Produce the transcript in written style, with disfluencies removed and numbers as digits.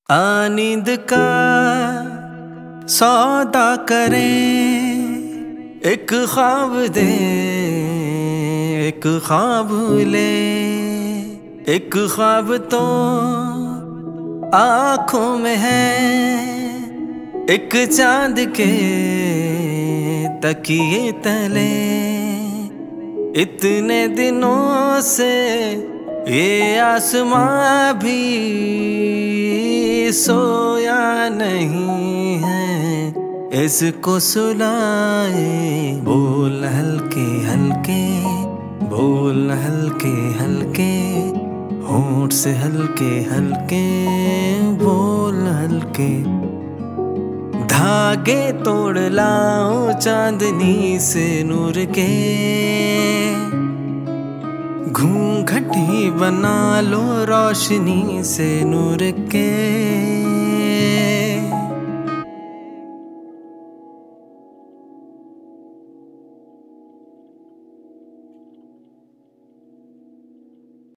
नींद का सौदा करें, एक ख्वाब दे एक ख्वाब ले। एक ख्वाब तो आँखों में है, एक चांद के तकिए तले। इतने दिनों से ये आसमां भी सोया नहीं है, इसको सुलाए। बोल हल्के हल्के, बोल हल्के हल्के, होंठ से हल्के हल्के बोल हल्के। धागे तोड़ लाओ चांदनी से नूर के, घूंघट ही बना लो रोशनी से नूर के।